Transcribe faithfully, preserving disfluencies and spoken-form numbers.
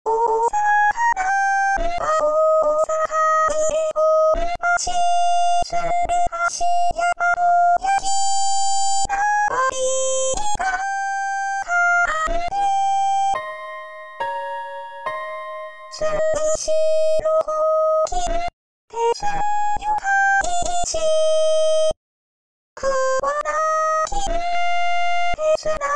大阪は大阪上本町、鶴橋山の焼き名残があるね。つぶしろを切る手つゆかいち、くわなきる手つな